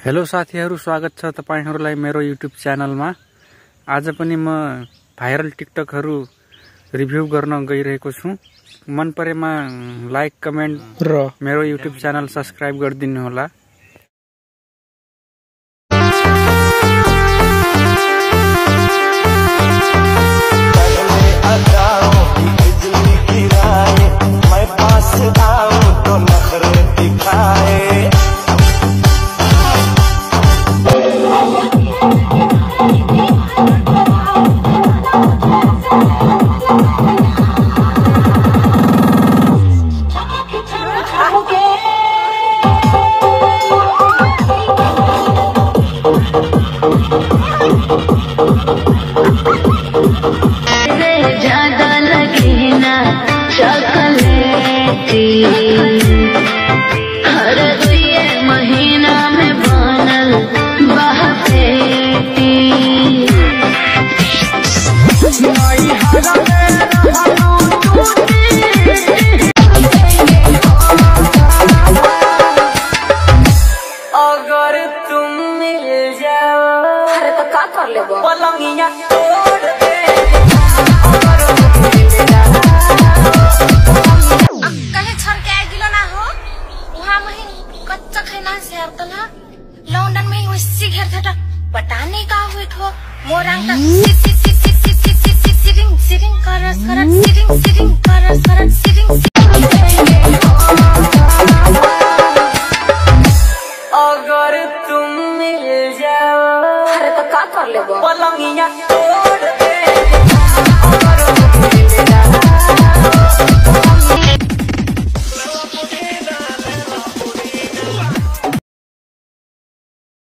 Hello साथीहरु, स्वागत छ तपाईहरुलाई मेरो युट्युब च्यानलमा। आज पनि म भाइरल टिकटकहरु रिभ्यु गर्न गइरहेको छु। मन परेमा लाइक, कमेन्ट र मेरो युट्युब च्यानल सब्स्क्राइब गरिदिनु होला। ज्यादा लगे ना चॉकलेटी, हर ये महीना में बनल बहपेटी। अगर तुम मिल जाओ, अरे तो का कर लेबो पलंगिया तोड़ दे। कहीं छर के आ गिलो ना हो, वहाँ में कच्चा खाना से आतला लंदन में वैसी घेर था। पता नहीं का हुई थो मोरंग का सिटिंग सिटिंग करस करस सिटिंग करस करस सिटिंग। अगर तुम मिल जाओ, अरे तो का कर लेबो पलंगिया तोड़